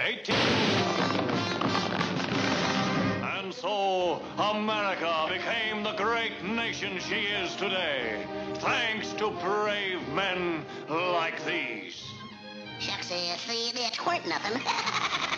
18. And so, America became the great nation she is today, thanks to brave men like these. Shucks, see, it weren't nothing.